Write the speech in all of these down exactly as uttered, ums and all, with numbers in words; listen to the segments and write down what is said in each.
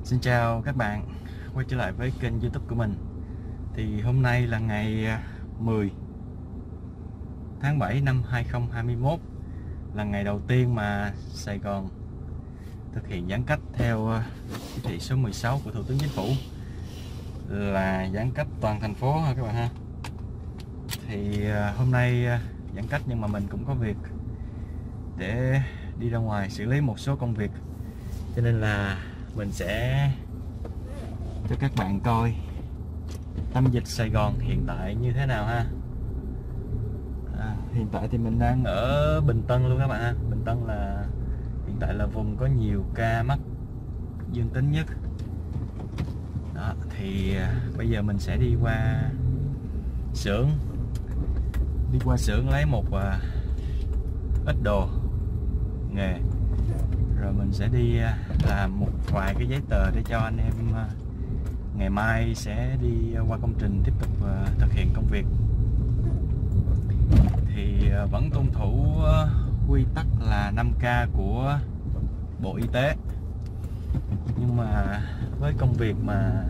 Xin chào các bạn, quay trở lại với kênh YouTube của mình. Thì hôm nay là ngày mười tháng bảy năm hai nghìn không trăm hai mươi mốt, là ngày đầu tiên mà Sài Gòn thực hiện giãn cách theo chỉ thị số mười sáu của Thủ tướng Chính phủ, là giãn cách toàn thành phố ha các bạn ha. Thì hôm nay giãn cách nhưng mà mình cũng có việc để đi ra ngoài xử lý một số công việc, cho nên là mình sẽ cho các bạn coi tâm dịch Sài Gòn hiện tại như thế nào ha. À, hiện tại thì mình đang ở Bình Tân luôn các bạn ha. Bình Tân là hiện tại là vùng có nhiều ca mắc dương tính nhất. Đó, thì bây giờ mình sẽ đi qua xưởng, đi qua xưởng lấy một uh, ít đồ nghề, rồi mình sẽ đi làm một vài cái giấy tờ để cho anh em ngày mai sẽ đi qua công trình tiếp tục thực hiện công việc. Thì vẫn tuân thủ quy tắc là năm K của Bộ Y tế, nhưng mà với công việc mà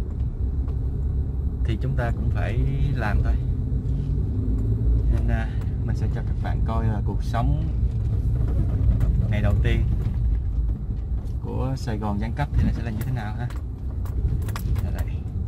thì chúng ta cũng phải làm thôi, nên mình sẽ cho các bạn coi là cuộc sống ngày đầu tiên của Sài Gòn giãn cách thì nó sẽ là như thế nào ha. Đây,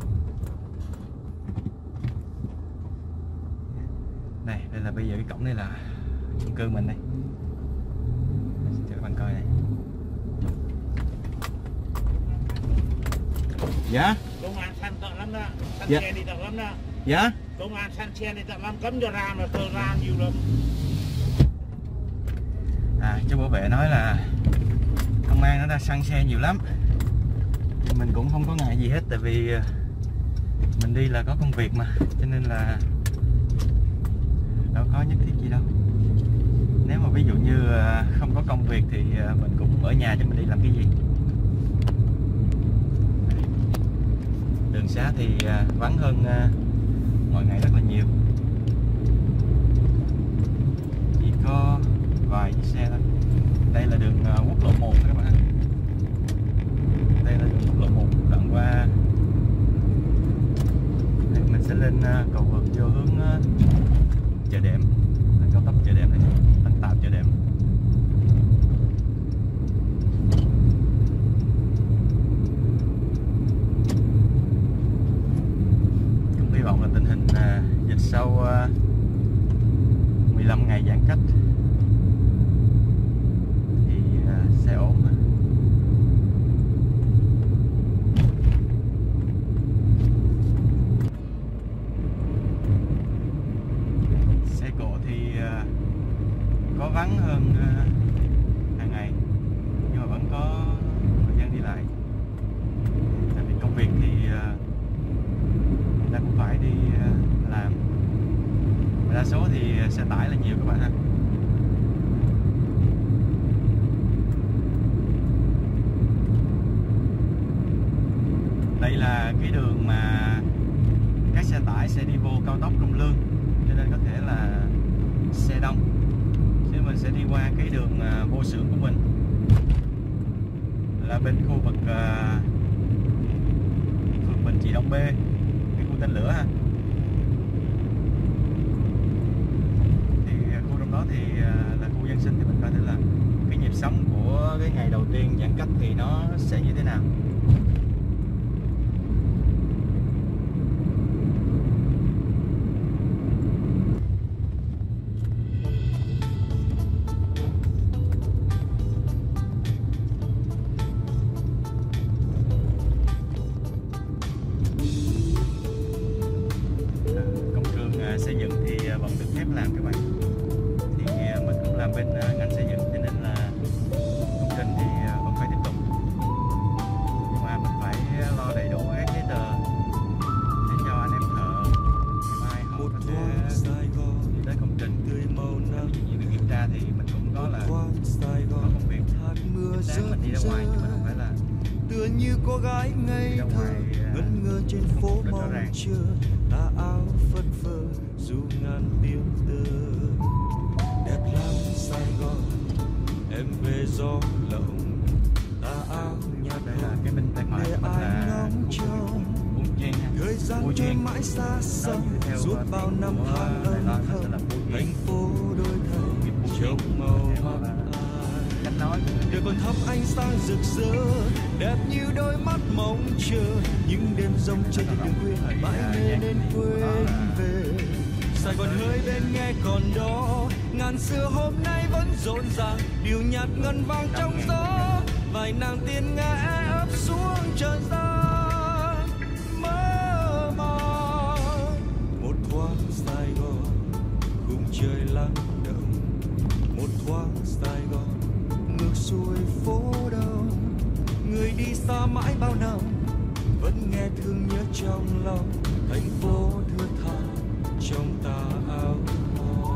đây, đây là bây giờ cái cổng này là chung cư mình đây. Mình sẽ cho các bạn coi này. Dạ. Công an săn tận lắm đó, săn Dạ. xe đi tận lắm đó. Dạ. Công an săn xe đi tận lắm, cấm cho ra mà tờ ra nhiều lắm. À, chú bảo vệ nói là công an nó đã săn xe nhiều lắm, thì mình cũng không có ngại gì hết, tại vì mình đi là có công việc mà, cho nên là đâu có nhất thiết gì đâu. Nếu mà ví dụ như không có công việc thì mình cũng ở nhà, cho mình đi làm cái gì. Đường xá thì vắng hơn mọi ngày rất là nhiều, chỉ có vài chiếc xe thôi. Đây là đường quốc lộ một các bạn. Đây là đường quốc lộ một đoạn qua. Đây, mình sẽ lên cầu vượt vô hướng chợ Đệm, cao tốc chợ Đệm này, Tân Tạo chợ Đệm. Cũng hy vọng là tình hình dịch sau mười lăm ngày giãn cách sẽ ổn. Xe cộ thì có vắng hơn hàng ngày, nhưng mà vẫn có người dân đi lại, tại vì công việc thì người ta cũng phải đi làm. Đa số thì xe tải là nhiều các bạn ha. Đây là cái đường mà các xe tải sẽ đi vô cao tốc Trung Lương, cho nên có thể là xe đông. Chứ mình sẽ đi qua cái đường vô xưởng của mình, là bên khu vực uh, phường Bình Trị Đông B, cái khu tên lửa ha. Thì khu trong đó thì uh, là khu dân sinh, thì mình coi thử là cái nhịp sống của cái ngày đầu tiên giãn cách thì nó sẽ như thế nào. Xây dựng thì vẫn được phép làm các bạn, thì mình cũng làm bên ngành xây dựng, cho nên là công trình thì vẫn phải tiếp tục, nhưng mà mình phải lo đầy đủ các giấy tờ để cho anh em thợ ngày mai họ có thể đi tới công trình. Ví dụ như việc kiểm tra thì mình cũng có là có công việc sáng mình đi ra ngoài, nhưng mà không phải là tựa như cô gái ngây thơ ngẩn ngơ trên phố mong chờ, tà áo phất phơ dù ngàn tiếng tơ. Đẹp lắm Sài Gòn em về gió lộng, tà áo nhà đây là cái bên tay phải gian Bùi trôi Duyên. mãi xa Nó xăm dựa theo suốt uh, bao tiếng năm của tháng Đài âm Loan nó thầm. sẽ là Bùi Duyên. Thành phố đôi Nghiệp Bùi thầy Duyên. trong màu Theo mắt là ai. cách nói của người Đời còn thắp ánh sáng rực rỡ, đẹp như đôi mắt mong chờ. Những đêm rông trên những đường khuya mãi mê nên quên về. Sài Gòn hơi bên nghe còn đó, ngàn xưa hôm nay vẫn rộn ràng, điệu nhạc ngân vang trong gió. Vài nàng tiên ngã ấp xuống trần gian mơ màng. Một thoáng Sài Gòn khung trời lắng động, một thoáng Sài Gòn ngược xuôi phố đông. Người đi xa mãi bao năm vẫn nghe thương nhớ trong lòng. Thành phố thưa tha trong tà áo hoa.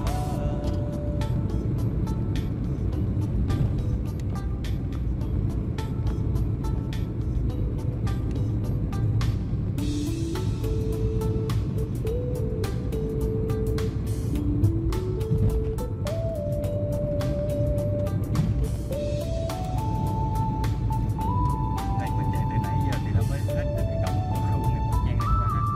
này mình chạy từ nãy giờ thì nó mới hết được cái cổng của khu công nghiệp Quốc Giang này các bạn ha.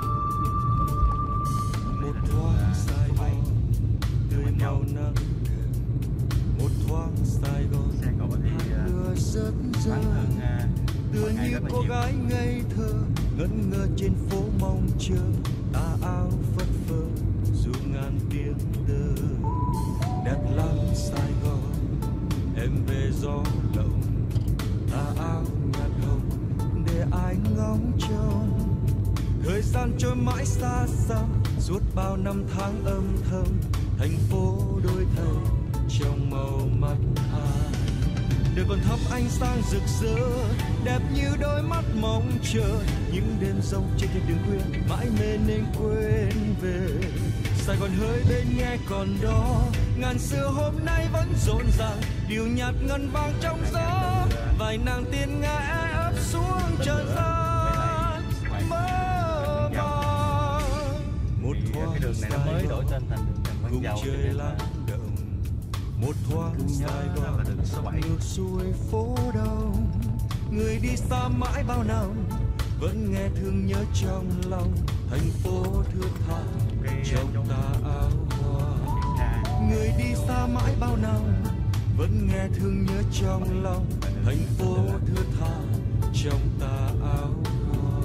Một thoáng Sài Gòn tươi màu nắng đẹp, một thoáng Sài Gòn Xe cộ thì uh, mưa rất rơi. vắng hơn uh, Tựa mọi ngày như rất là cô nhiều. gái ngây thơ ngẩn ngơ trên phố mong chờ, tà áo phất phơ dù ngàn tiếng tơ. Đẹp lắm Sài Gòn em về gió lộng, tà áo nhạt hồng để ai ngóng trông. Thời gian trôi mãi xa xăm suốt bao năm tháng âm thầm. Thành phố đôi thầy trong màu mắt ai. Đời còn thắp ánh sáng rực rỡ, đẹp như đôi mắt mong chờ. Những đêm rông trên những đường khuya mãi mê nên quên về. Sài Gòn hơi bên nghe còn đó, ngàn xưa hôm nay vẫn rộn ràng, điệu nhạc ngân vang trong gió. Vài nàng tiên ngã ấp xuống trần gian mơ màng. Một Thì thoáng cái đường này nó mới đổi tên thành đường Trần Văn khung Dầu cho trời nên là lắng động, một thoáng cứ nhớ Sài là Gòn đường số bảy. ngược xuôi phố đông. Người đi xa mãi bao năm vẫn nghe thương nhớ trong lòng. Thành phố thưa tha trong tà áo hoa. Người đi xa mãi bao năm vẫn nghe thương nhớ trong lòng. Thành phố thưa tha trong tà áo hoa.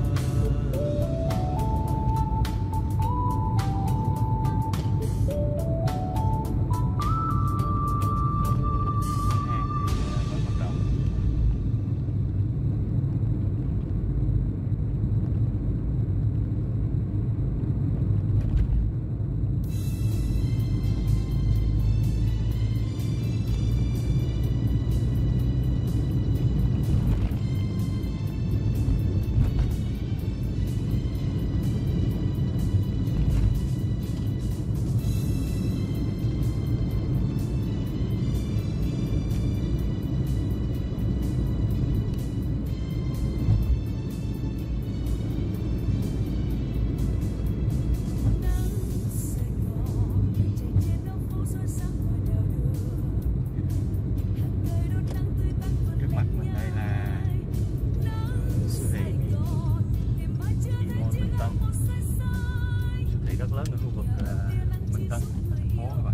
Trước mặt mình đây là siêu thị Chị Môn Bình Tân. Siêu thị rất lớn ở khu vực uh, Bình Tân, thành phố các bạn.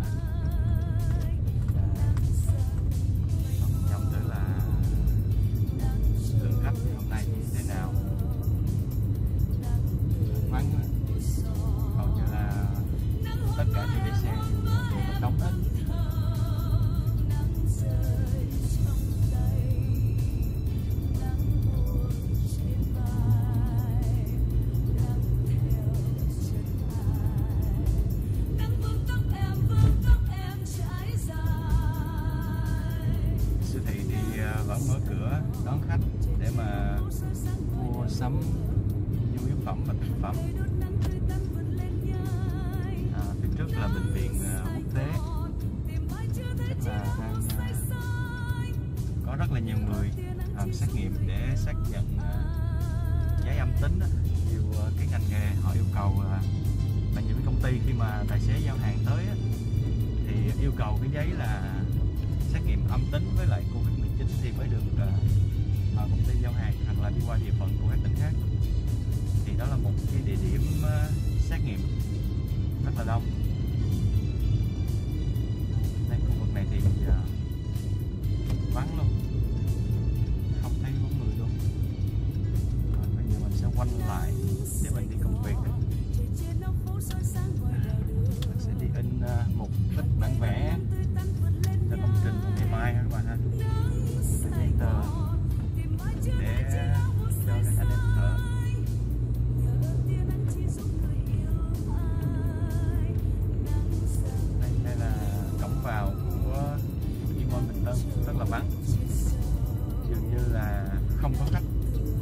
Còn nhầm tới là lượng khách hôm nay như thế nào. Vắng mà. Hầu như là tất cả những cái xe đều là đóng hết. Siêu thị thì vẫn mở cửa đón khách để mà mua sắm nhu yếu phẩm và thực phẩm. À, phía trước là bệnh viện quốc tế, chắc là đang có rất là nhiều người làm xét nghiệm để xác nhận giấy âm tính đó. Nhiều cái ngành nghề họ yêu cầu là, là những công ty khi mà tài xế giao hàng tới á, thì yêu cầu cái giấy là xét nghiệm âm tính với lại Covid mười chín thì mới được uh, công ty giao hàng hoặc là đi qua địa phận của các tỉnh khác. Thì đó là một cái địa điểm uh, xét nghiệm rất là đông. Đây, khu vực này thì uh, vắng luôn, không thấy bóng người luôn. Rồi bây giờ mình sẽ quay lại để mình đi công việc. Mình sẽ đi in uh, một ít bản vẽ cho công trình ngày mai các bạn ha, giấy tờ để cho các anh em thợ. Đây, đây là cổng vào của Vinmall Bình Tân, rất là vắng, dường như là không có khách.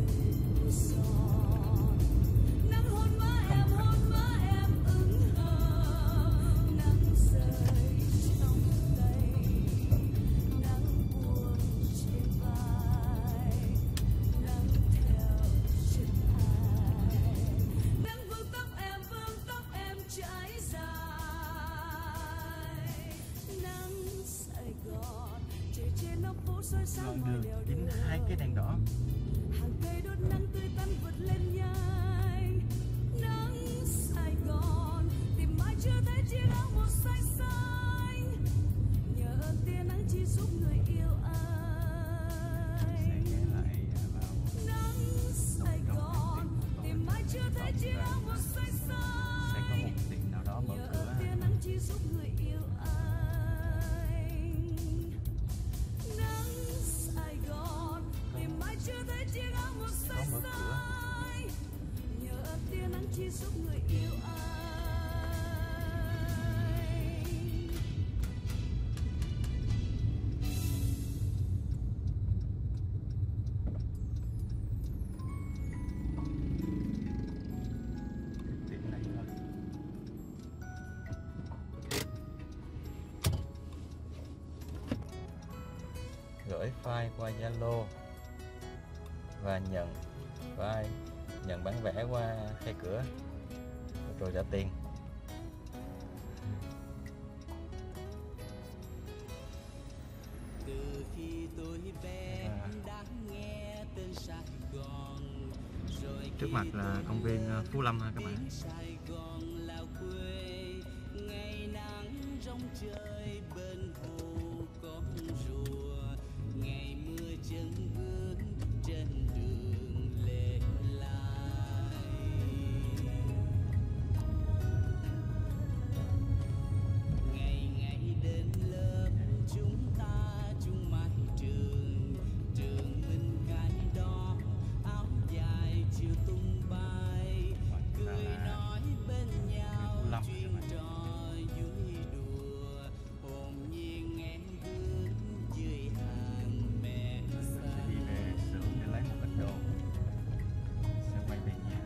Đoạn đường chính hai cái đèn đỏ. Hàng cây đốt nắng tươi tắn vượt lên nhanh. Nắng Sài Gòn tìm mãi chưa thấy chỉ là một xanh xanh. Nhờ tia nắng chỉ giúp người yêu anh. Nắng Sài Gòn tìm mãi chưa thấy chỉ là một xanh xanh. Sẽ có một tiệm nào đó mở cửa. Nhờ tia nắng chỉ giúp người yêu anh. Chưa thấy chiếc áo một xanh xanh. Nhờ tia nắng chỉ giúp người yêu anh. Tiệm này thôi. Gửi file qua Zalo và nhận file, nhận bản vẽ qua khay cửa rồi trả tiền. Từ khi tôi bé À. đã nghe tên Sài Gòn rồi. Trước mặt là công viên Phú Lâm ha các bạn. Sài Gòn là quê, ngày nắng trong trời bên hồ có rùa, ngày mưa chân ướt trên đường lệ lại. Ngày ngày đến lớp chúng ta chung mái trường, trường mình cái đó áo dài chiều tung bay, cười nói bên nhau chuyện trò vui đùa, hồn nhiên em bước dưới hàng mẹ Sẽ đi về xưởng để lấy một ít đồ, sẽ quay về nhà.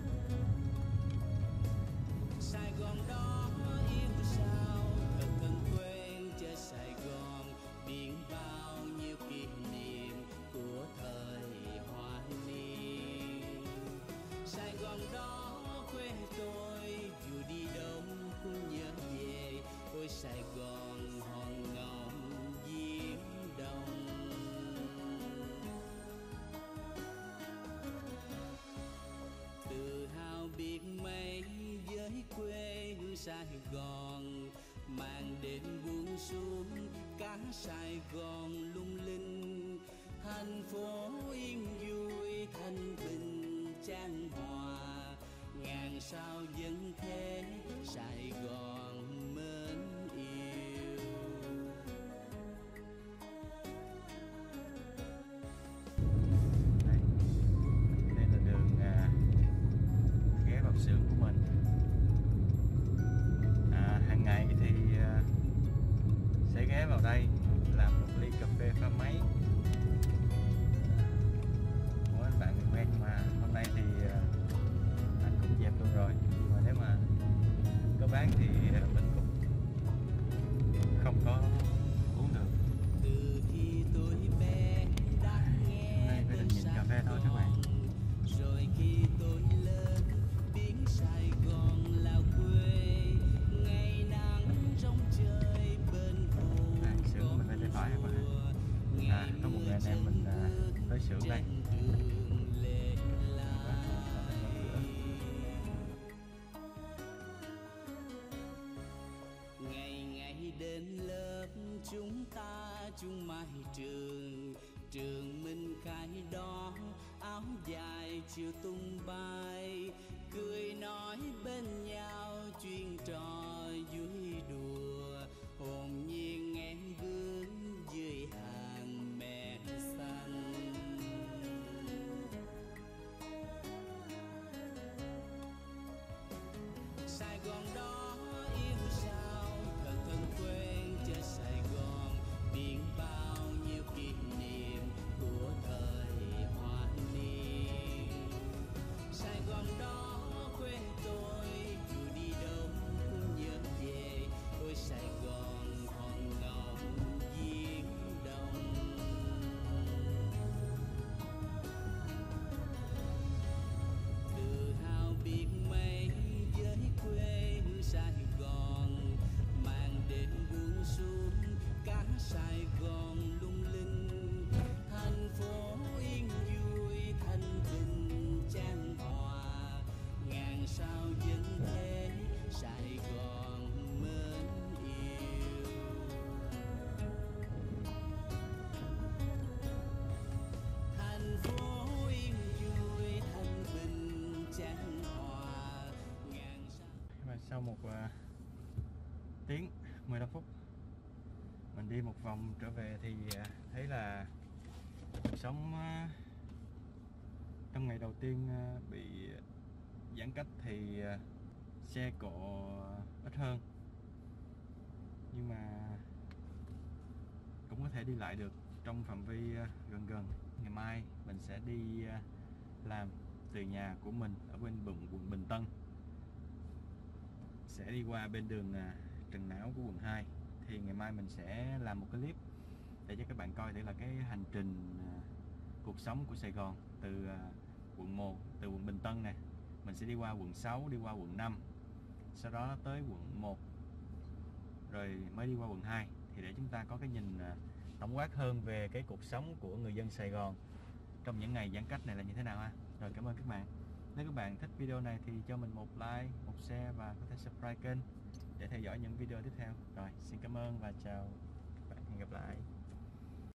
Sài Gòn đó yêu sao thật thân quen chơi Sài Gòn, biển bao nhiêu kỷ niệm của thời hoa niên. Sài Gòn đó quê tôi dù đi đâu cũng nhớ về, ôi Sài Gòn hòn ngọc diễm đông. Tự hào biết mấy với quê hương Sài Gòn, màn đêm buông xuống cả Sài Gòn lung linh, thành phố yên vui thanh bình chan hòa, ngàn sao vẫn thế Sài Gòn mến yêu. Đây, đây là đường à, ghé vào xưởng của mình. À, hàng ngày thì à, sẽ ghé vào đây làm một ly cà phê pha máy của anh bạn người quen, nhưng mà hôm nay thì à, anh cũng dẹp luôn rồi. Nhưng mà nếu mà có bán thì chung mái trường, trường mình cái đó áo dài chiều tung bay, cười nói bên nhau chuyện trò vui đùa, hồn nhiên em bước dưới hàng mẹ xanh. Sài Gòn đó yêu sao thật thân quen chơi Sài Gòn, biển bao nhiêu kỷ niệm của thời hoa niên. Sài Gòn đó quên tôi dù đi đâu cũng nhớ về, ôi Sài Gòn hòn ngọc viễn đông. Tự hào biết mấy với quê hương Sài Gòn, mang đến buông xuống cả Sài Gòn lung linh, thành phố yên vui thanh bình chan hòa, ngàn sao vẫn thế Sài Gòn mến yêu. Thành phố yên vui thanh bình chan hòa, ngàn sao. Và sau một uh, tiếng mười lăm phút mình đi một vòng trở về thì uh, thấy là cuộc sống uh, trong ngày đầu tiên uh, bị giãn cách thì uh, xe cộ ít hơn, nhưng mà cũng có thể đi lại được trong phạm vi uh, gần gần. Ngày mai mình sẽ đi uh, làm từ nhà của mình ở bên quận quận Bình Tân, sẽ đi qua bên đường uh, Trần Não của quận hai. Thì ngày mai mình sẽ làm một cái clip để cho các bạn coi thử là cái hành trình uh, cuộc sống của Sài Gòn từ uh, quận một, từ quận Bình Tân nè, mình sẽ đi qua quận sáu, đi qua quận năm, sau đó tới quận một, rồi mới đi qua quận hai, thì để chúng ta có cái nhìn uh, tổng quát hơn về cái cuộc sống của người dân Sài Gòn trong những ngày giãn cách này là như thế nào ha. Rồi, cảm ơn các bạn. Nếu các bạn thích video này thì cho mình một like, một share và có thể subscribe kênh để theo dõi những video tiếp theo. Rồi, xin cảm ơn và chào các bạn, hẹn gặp lại.